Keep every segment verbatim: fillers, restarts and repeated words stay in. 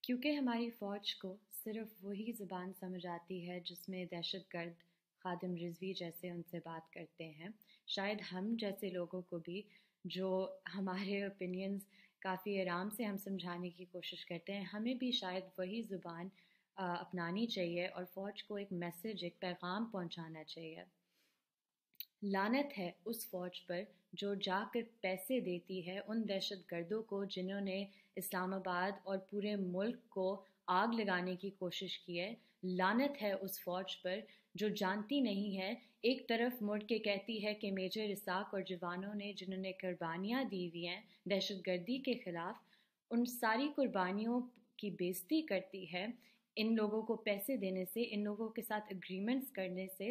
کیونکہ ہماری فوج کو صرف وہی زبان سمجھ آتی ہے جس میں دہشت گرد خادم رضوی جیسے ان سے بات کرتے ہیں، شاید ہم جیسے لوگوں کو بھی جو ہمارے اوپینینز کافی آرام سے ہم سمجھانے کی کوشش کرتے ہیں، ہمیں بھی شاید وہی زبان اپنانی چاہیے اور فوج کو ایک میسج، ایک پیغام پہنچانا چاہیے۔ لعنت ہے اس فوج پر جو جا کر پیسے دیتی ہے ان دہشت گردوں کو جنہوں نے اسلام آباد اور پورے ملک کو آگ لگانے کی کوشش کی ہے۔ لعنت ہے اس فوج پر جو جانتی نہیں ہے، ایک طرف مڑ کے کہتی ہے کہ میجر اسحاق اور جوانوں نے جنہوں نے قربانیاں دی ہوئی ہیں دہشت گردی کے خلاف، ان ساری قربانیوں کی بے عزتی کرتی ہے ان لوگوں کو پیسے دینے سے، ان لوگوں کے ساتھ اگریمنٹس کرنے سے۔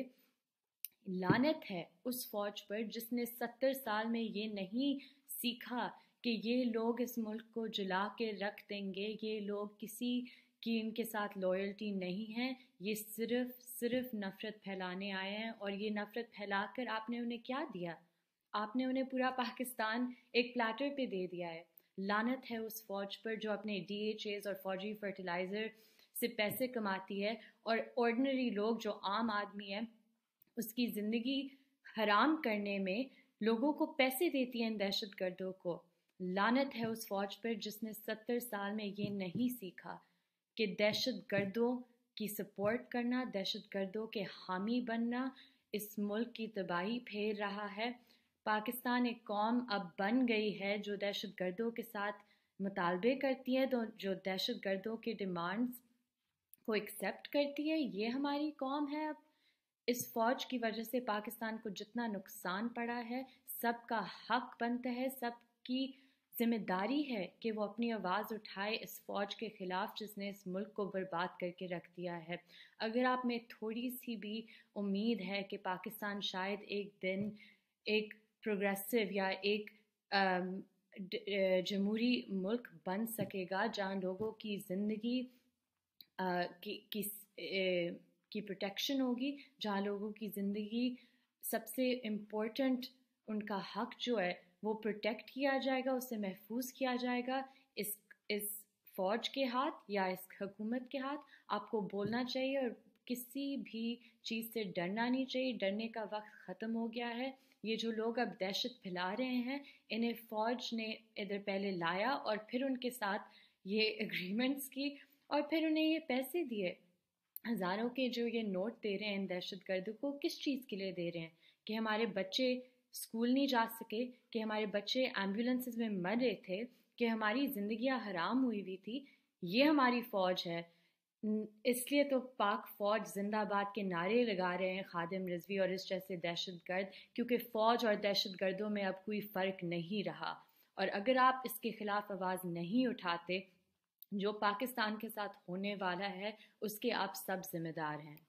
لعنت ہے اس فوج پر جس نے ستر سال میں یہ نہیں سیکھا کہ یہ لوگ اس ملک کو جلا کے رکھ دیں گے، یہ لوگ کسی کی ان کے ساتھ لائلٹی نہیں ہے، یہ صرف صرف نفرت پھیلانے آئے ہیں۔ اور یہ نفرت پھیلا کر آپ نے انہیں کیا دیا؟ آپ نے انہیں پورا پاکستان ایک پلیٹر پہ دے دیا ہے۔ لعنت ہے اس فوج پر جو اپنے ڈی ایچ ایز اور فوجی فرٹیلائزر سے پیسے کماتی ہے اور آرڈنری لوگ جو عام آدمی ہے اس کی زندگی حرام کرنے میں لوگوں کو پیسے دیتی ہے ان دہشت گردوں کو۔ لعنت ہے اس فوج پر جس نے ستر سال میں یہ نہیں سیکھا کہ دہشت گردوں کی سپورٹ کرنا، دہشت گردوں کے حامی بننا اس ملک کی تباہی پھیر رہا ہے۔ پاکستان ایک قوم اب بن گئی ہے جو دہشت گردوں کے ساتھ مطالبے کرتی ہے، تو جو دہشت گردوں کے ڈیمانڈز کو ایکسیپٹ کرتی ہے، یہ ہماری قوم ہے اب۔ اس فوج کی وجہ سے پاکستان کو جتنا نقصان پڑا ہے، سب کا حق بنتا ہے، سب کی ذمہ داری ہے کہ وہ اپنی آواز اٹھائے اس فوج کے خلاف جس نے اس ملک کو برباد کر کے رکھ دیا ہے۔ اگر آپ میں تھوڑی سی بھی امید ہے کہ پاکستان شاید ایک دن ایک پروگریسو یا ایک جمہوری ملک بن سکے گا جہاں لوگوں کی زندگی کی کی کی پروٹیکشن ہوگی، جہاں لوگوں کی زندگی سب سے امپورٹنٹ ان کا حق جو ہے وہ پروٹیکٹ کیا جائے گا، اسے محفوظ کیا جائے گا، اس اس فوج کے ہاتھ یا اس حکومت کے ہاتھ آپ کو بولنا چاہیے اور کسی بھی چیز سے ڈرنا نہیں چاہیے۔ ڈرنے کا وقت ختم ہو گیا ہے۔ یہ جو لوگ اب دہشت پھیلا رہے ہیں انہیں فوج نے ادھر پہلے لایا اور پھر ان کے ساتھ یہ اگریمنٹس کی اور پھر انہیں یہ پیسے دیے۔ ہزاروں کے جو یہ نوٹ دے رہے ہیں دہشت گردوں کو، کس چیز کے لیے دے رہے ہیں؟ کہ ہمارے بچے اسکول نہیں جا سکے، کہ ہمارے بچے ایمبولینسز میں مر رہے تھے، کہ ہماری زندگیاں حرام ہوئی ہوئی تھی۔ یہ ہماری فوج ہے۔ اس لیے تو پاک فوج زندہ باد کے نعرے لگا رہے ہیں خادم رضوی اور اس جیسے دہشت گرد، کیونکہ فوج اور دہشت گردوں میں اب کوئی فرق نہیں رہا۔ اور اگر آپ اس کے خلاف آواز نہیں اٹھاتے، جو پاکستان کے ساتھ ہونے والا ہے اس کے آپ سب ذمہ دار ہیں۔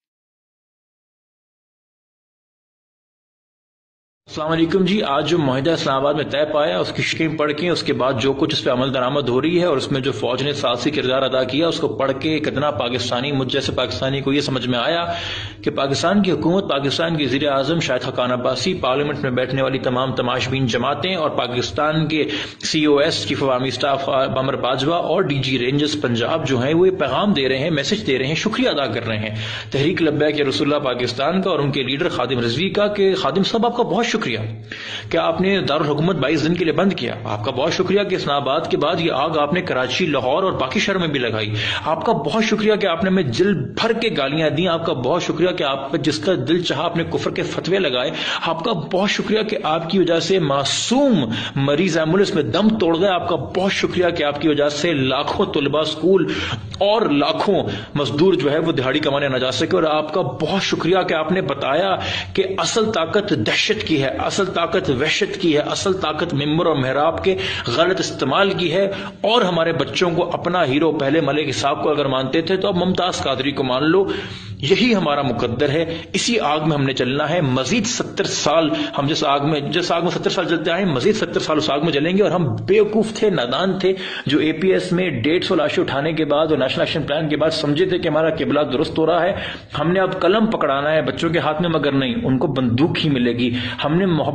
السلام علیکم جی، آج جو معاہدہ اسلام آباد میں طے پایا اس کی شکیں پڑھ کے اس کے بعد جو کچھ اس پہ عمل درآمد ہو رہی ہے اور اس میں جو فوج نے سازی کردار ادا کیا اس کو پڑھ کے کتنا پاکستانی، مجھ جیسے پاکستانی کو یہ سمجھ میں آیا کہ پاکستان کی حکومت، پاکستان کے وزیر اعظم شاہد حقان عباسی، پارلیمنٹ میں بیٹھنے والی تمام تماش بین جماعتیں اور پاکستان کے سی او ایس چیف عوامی اسٹاف بامر باجوہ اور ڈی جی رینجرز پنجاب جو ہیں وہ یہ پیغام دے رہے ہیں، میسج دے رہے ہیں، شکریہ ادا کر رہے ہیں تحریک لبیک یا رسول اللہ پاکستان کا اور ان کے لیڈر خادم رضوی کا کہ خادم صاحب آپ کا بہت شکریہ کہ آپ نے دارالحکومت بائیس دن کے لیے بند کیا۔ آپ کا بہت شکریہ کہ اسلام آباد کے بعد یہ آگ آپ نے کراچی، لاہور اور باقی شہروں میں بھی لگائی۔ آپ کا بہت شکریہ کہ آپ نے ہمیں جل بھر کے گالیاں دیں۔ آپ کا بہت شکریہ کہ آپ جس کا دل چاہا اپنے کفر کے فتوے لگائے۔ آپ کا بہت شکریہ کہ آپ کی وجہ سے معصوم مریض ایمبولینس میں دم توڑ گئے۔ آپ کا بہت شکریہ کہ آپ کی وجہ سے لاکھوں طلباء اسکول اور لاکھوں مزدور جو ہے وہ دہاڑی کمانے نہ جا سکے۔ اور آپ کا بہت شکریہ کہ آپ نے بتایا کہ اصل طاقت دہشت کی ہے، اصل طاقت وحشت کی ہے، اصل طاقت ممبر اور محراب کے غلط استعمال کی ہے۔ اور ہمارے بچوں کو اپنا ہیرو پہلے ملک صاحب کو اگر مانتے تھے تو اب ممتاز قادری کو مان لو۔ یہی ہمارا مقدر ہے، اسی آگ میں ہم نے چلنا ہے۔ مزید ستر سال ہم جس آگ میں جس آگ میں ستر سال چلتے آئے ہیں، مزید ستر سال اس آگ میں جلیں گے۔ اور ہم بیوقوف تھے، نادان تھے، جو اے پی ایس میں ڈیڑھ سو لاشیں اٹھانے کے بعد اور نیشنل ایکشن پلان کے بعد سمجھے تھے کہ ہمارا قبلہ درست ہو رہا ہے۔ ہم نے اب قلم پکڑانا ہے بچوں کے ہاتھ میں، مگر نہیں، ان کو بندوق ہی ملے گی۔ ہم نے محبت کی بات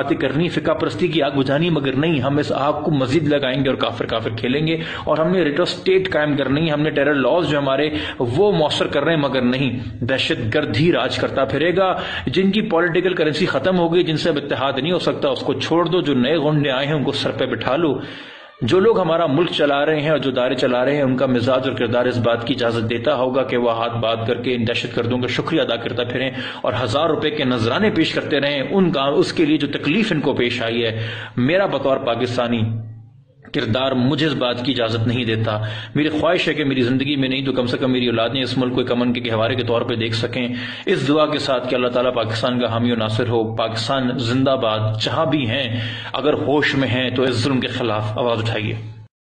باتیں کرنی, فقہ پرستی کی آگ بجھانی, مگر نہیں, ہم اس آگ کو مزید لگائیں گے اور کافر کافر کھیلیں گے. اور ہم نے ریٹ آف اسٹیٹ قائم کرنی ہے, ہم نے ٹیرر لاز جو ہمارے وہ مؤثر کر رہے ہیں, مگر نہیں, دہشت گرد ہی راج کرتا پھرے گا. جن کی پولیٹیکل کرنسی ختم ہو گئی, جن سے اب اتحاد نہیں ہو سکتا, اس کو چھوڑ دو. جو نئے گونڈے آئے ہیں ان کو سر پہ بٹھا لو. جو لوگ ہمارا ملک چلا رہے ہیں اور جو دارے چلا رہے ہیں, ان کا مزاج اور کردار اس بات کی اجازت دیتا ہوگا کہ وہ ہاتھ بات کر کے ان دہشت گردوں کا شکریہ ادا کرتا پھریں اور ہزار روپے کے نذرانے پیش کرتے رہیں ان کا اس کے لیے جو تکلیف ان کو پیش آئی ہے. میرا بطور پاکستانی کردار مجھے اس بات کی اجازت نہیں دیتا. میری خواہش ہے کہ میری زندگی میں نہیں تو کم سے کم میری اولاد نے اس ملک کو ایک امن کے گہوارے کے طور پہ دیکھ سکیں. اس دعا کے ساتھ کہ اللہ تعالیٰ پاکستان کا حامی و ناصر ہو. پاکستان زندہ باد. جہاں بھی ہیں اگر ہوش میں ہیں تو اس ظلم کے خلاف آواز اٹھائیے.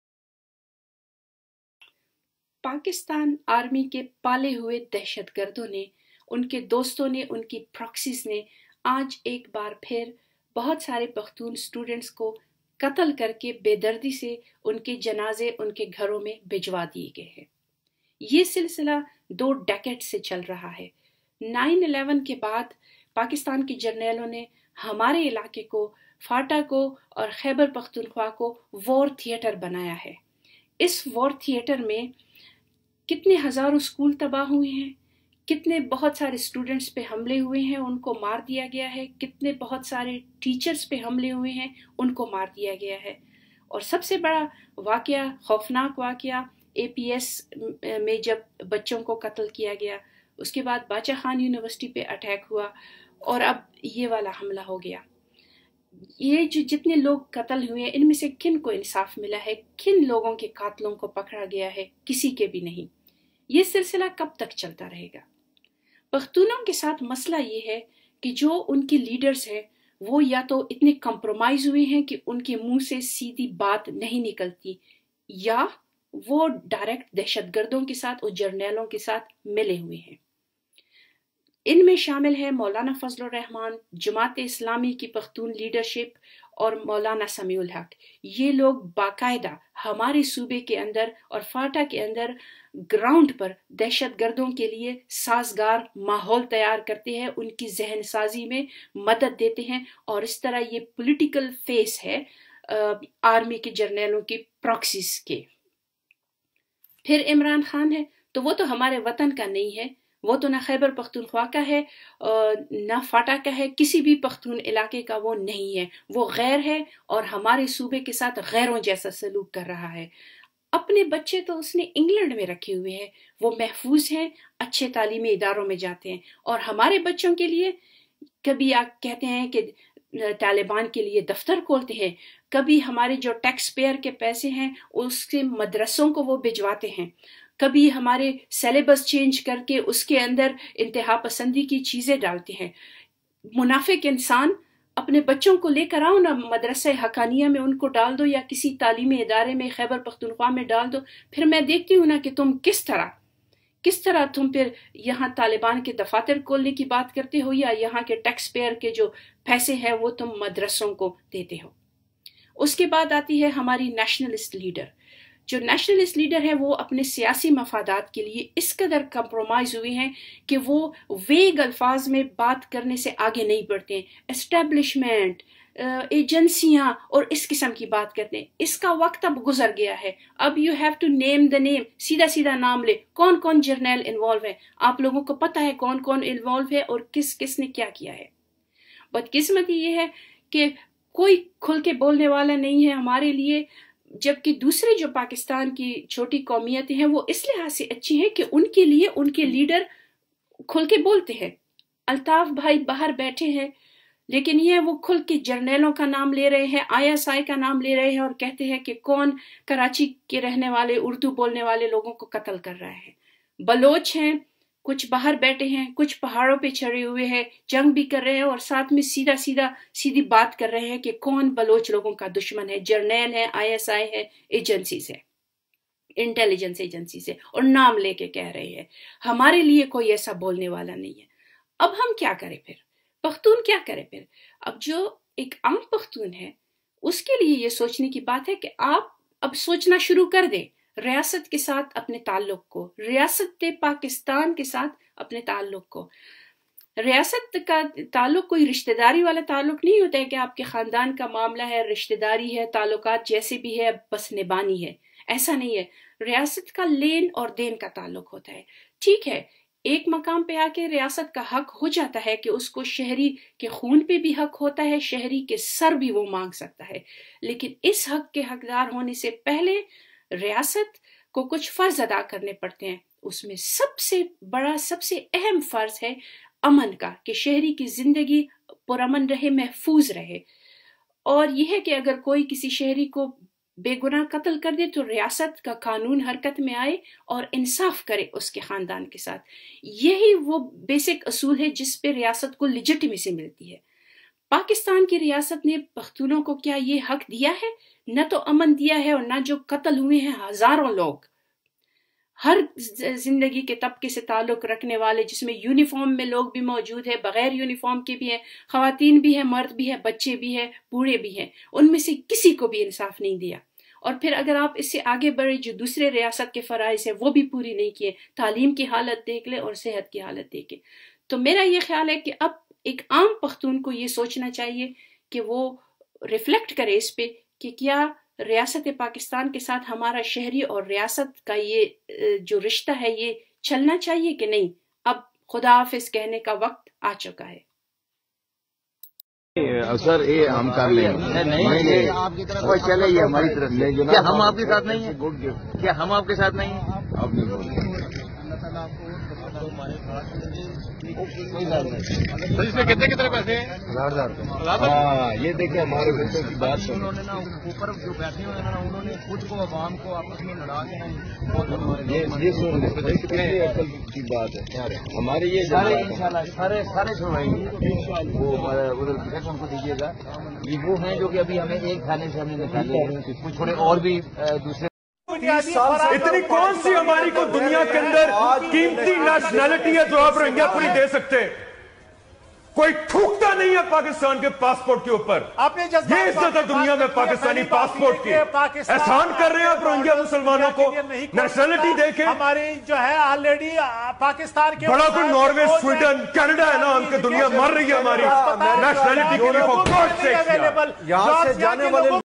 پاکستان آرمی کے پالے ہوئے دہشت گردوں نے, ان کے دوستوں نے, ان کی پراکسیز نے آج ایک بار پھر بہت سارے پختون سٹوڈنٹس کو قتل کر کے بے دردی سے ان کے جنازے ان کے گھروں میں بھجوا دیے گئے ہیں. یہ سلسلہ دو ڈیکیڈ سے چل رہا ہے. نائن الیون کے بعد پاکستان کے جرنیلوں نے ہمارے علاقے کو, فاٹا کو اور خیبر پختونخوا کو وار تھیٹر بنایا ہے. اس وار تھیٹر میں کتنے ہزاروں سکول تباہ ہوئے ہیں, کتنے بہت سارے اسٹوڈنٹس پہ حملے ہوئے ہیں, ان کو مار دیا گیا ہے, کتنے بہت سارے ٹیچرز پہ حملے ہوئے ہیں, ان کو مار دیا گیا ہے. اور سب سے بڑا واقعہ, خوفناک واقعہ, اے پی ایس میں جب بچوں کو قتل کیا گیا, اس کے بعد باچا خان یونیورسٹی پہ اٹیک ہوا, اور اب یہ والا حملہ ہو گیا. یہ جو جتنے لوگ قتل ہوئے ہیں, ان میں سے کن کو انصاف ملا ہے, کن لوگوں کے قاتلوں کو پکڑا گیا ہے؟ کسی کے بھی نہیں. یہ سلسلہ کب تک چلتا رہے گا؟ پختونوں کے ساتھ مسئلہ یہ ہے کہ جو ان کے لیڈرز ہیں وہ یا تو اتنے کمپرومائز ہوئے ہیں کہ ان کے منہ سے سیدھی بات نہیں نکلتی, یا وہ ڈائریکٹ دہشت گردوں کے ساتھ اور جرنیلوں کے ساتھ ملے ہوئے ہیں. ان میں شامل ہے مولانا فضل الرحمان, جماعت اسلامی کی پختون لیڈرشپ, اور مولانا سمیع الحق. یہ لوگ باقاعدہ ہمارے صوبے کے اندر اور فاٹا کے اندر گراؤنڈ پر دہشت گردوں کے لیے سازگار ماحول تیار کرتے ہیں, ان کی ذہن سازی میں مدد دیتے ہیں, اور اس طرح یہ پولیٹیکل فیس ہے آرمی کے جرنیلوں کی پراکسیز کے. پھر عمران خان ہے, تو وہ تو ہمارے وطن کا نہیں ہے, وہ تو نہ خیبر پختونخوا کا ہے نہ فاٹا کا ہے, کسی بھی پختون علاقے کا وہ نہیں ہے. وہ غیر ہے اور ہمارے صوبے کے ساتھ غیروں جیسا سلوک کر رہا ہے. اپنے بچے تو اس نے انگلینڈ میں رکھے ہوئے ہیں, وہ محفوظ ہیں, اچھے تعلیمی اداروں میں جاتے ہیں, اور ہمارے بچوں کے لیے کبھی آپ کہتے ہیں کہ طالبان کے لیے دفتر کھولتے ہیں, کبھی ہمارے جو ٹیکس پیئر کے پیسے ہیں اس کے مدرسوں کو وہ بھجواتے ہیں, کبھی ہمارے سیلیبس چینج کر کے اس کے اندر انتہا پسندی کی چیزیں ڈالتے ہیں. منافق انسان, اپنے بچوں کو لے کر آؤ نا مدرسہ حقانیہ میں, ان کو ڈال دو, یا کسی تعلیمی ادارے میں خیبر پختونخوا میں ڈال دو. پھر میں دیکھتی ہوں نا کہ تم کس طرح کس طرح تم پھر یہاں طالبان کے دفاتر کھولنے کی بات کرتے ہو, یا یہاں کے ٹیکس پیئر کے جو پیسے ہیں وہ تم مدرسوں کو دیتے ہو. اس کے بعد آتی ہے ہماری نیشنلسٹ لیڈر. جو نیشنلسٹ لیڈر ہیں وہ اپنے سیاسی مفادات کے لیے اس قدر کمپرومائز ہوئے ہیں کہ وہ ویگ الفاظ میں بات کرنے سے آگے نہیں بڑھتے ہیں. اسٹیبلشمنٹ, ایجنسیاں اور اس قسم کی بات کرتے ہیں. اس کا وقت اب گزر گیا ہے. اب you have to name the name, سیدھا سیدھا نام لے, کون کون جرنیل انوالو ہے. آپ لوگوں کو پتہ ہے کون کون انوالو ہے اور کس کس نے کیا کیا ہے. بدقسمتی یہ ہے کہ کوئی کھل کے بولنے والا نہیں ہے ہمارے لیے, جبکہ دوسرے جو پاکستان کی چھوٹی قومیتیں ہیں وہ اس لحاظ سے اچھی ہیں کہ ان کے لیے ان کے لیڈر کھل کے بولتے ہیں. الطاف بھائی باہر بیٹھے ہیں, لیکن یہ وہ کھل کے جرنیلوں کا نام لے رہے ہیں, آئی ایس آئی کا نام لے رہے ہیں, اور کہتے ہیں کہ کون کراچی کے رہنے والے اردو بولنے والے لوگوں کو قتل کر رہا ہے. بلوچ ہیں, کچھ باہر بیٹھے ہیں, کچھ پہاڑوں پہ چڑھے ہوئے ہیں, جنگ بھی کر رہے ہیں, اور ساتھ میں سیدھا سیدھا سیدھی بات کر رہے ہیں کہ کون بلوچ لوگوں کا دشمن ہے. جرنیل ہے, آئی ایس آئی ہے, ایجنسیز ہے, انٹیلیجنس ایجنسیز ہے, اور نام لے کے کہہ رہے ہیں. ہمارے لیے کوئی ایسا بولنے والا نہیں ہے. اب ہم کیا کریں پھر؟ پختون کیا کرے پھر؟ اب جو ایک عام پختون ہے اس کے لیے یہ سوچنے کی بات ہے کہ آپ اب سوچنا شروع کر دیں ریاست کے ساتھ اپنے تعلق کو, ریاست پاکستان کے ساتھ اپنے تعلق کو. ریاست کا تعلق کوئی رشتہ داری والا تعلق نہیں ہوتا ہے کہ آپ کے خاندان کا معاملہ ہے، رشتہ داری ہے، تعلقات جیسے بھی ہے بس نبانی ہے، ایسا نہیں ہے۔ ریاست کا لین اور دین کا تعلق ہوتا ہے۔ ٹھیک ہے، ایک مقام پہ آ کے ریاست کا حق ہو جاتا ہے کہ اس کو شہری کے خون پہ بھی حق ہوتا ہے، شہری کے سر بھی وہ مانگ سکتا ہے، لیکن اس حق کے حقدار ہونے سے پہلے ریاست کو کچھ فرض ادا کرنے پڑتے ہیں۔ اس میں سب سے بڑا، سب سے اہم فرض ہے امن کا، کہ شہری کی زندگی پرامن رہے، محفوظ رہے۔ اور یہ ہے کہ اگر کوئی کسی شہری کو بے گناہ قتل کر دے تو ریاست کا قانون حرکت میں آئے اور انصاف کرے اس کے خاندان کے ساتھ۔ یہی وہ بیسک اصول ہے جس پہ ریاست کو لیجٹمیسی ملتی ہے۔ پاکستان کی ریاست نے پختونوں کو کیا یہ حق دیا ہے؟ نہ تو امن دیا ہے اور نہ جو قتل ہوئے ہیں ہزاروں لوگ، ہر زندگی کے طبقے سے تعلق رکھنے والے، جس میں یونیفارم میں لوگ بھی موجود ہیں، بغیر یونیفارم کے بھی ہیں، خواتین بھی ہیں، مرد بھی ہیں، بچے بھی ہیں، بوڑھے بھی ہیں، ان میں سے کسی کو بھی انصاف نہیں دیا۔ اور پھر اگر آپ اس سے آگے بڑھے، جو دوسرے ریاست کے فرائض ہیں وہ بھی پوری نہیں کیے، تعلیم کی حالت دیکھ لیں اور صحت کی حالت دیکھیں۔ تو میرا یہ خیال ہے کہ اب ایک عام پختون کو یہ سوچنا چاہیے کہ وہ ریفلیکٹ کرے اس پہ کہ کیا ریاست پاکستان کے ساتھ ہمارا شہری اور ریاست کا یہ جو رشتہ ہے یہ چلنا چاہیے کہ نہیں۔ اب خدا حافظ کہنے کا وقت آ چکا ہے۔ سر یہ ہم کر لیں گے، وہ چلے یہ ہماری طرف سے، کیا ہم آپ کے ساتھ نہیں ہیں؟ کیا ہم آپ کے ساتھ نہیں ہیں؟ آپ نہیں بولتے۔ اس میں کتنے کتنے پیسے ہیں؟ ہزار ہزار۔ ہاں یہ دیکھیں ہمارے بچوں کی بات سن، انہوں نے نا اوپر جو بیٹھے ہوئے ہیں نا انہوں نے خود کو عوام کو آپس میں لڑا کے یہ سن کتنے عقل کی بات ہے ہمارے، یہ سارے انشاءاللہ سارے سارے سنوائیں گے۔ وہ ادھر ان کو دیجیے گا، یہ وہ ہیں جو کہ ابھی ہمیں ایک کھانے سے ہم نے نکالے ہیں، کچھ تھوڑے اور بھی دوسرے۔ اتنی کون سی ہماری کو دنیا کے اندر قیمتی نیشنلٹی ہے جو آپ روہنگیا کو نہیں دے سکتے؟ کوئی تھوکتا نہیں ہے پاکستان کے پاسپورٹ کے اوپر۔ یہ عزت ہے دنیا میں پاکستانی پاسپورٹ کی۔ احسان کر رہے ہیں آپ روہنگیا مسلمانوں کو نیشنلٹی دے کے۔ ہماری جو ہے آلریڈی پاکستان کے بڑا کوئی ناروے، سویڈن، کینیڈا ہے نا، ہم کے دنیا مر رہی ہے ہماری نیشنلٹی کے لیے۔ یہاں سے جانے والے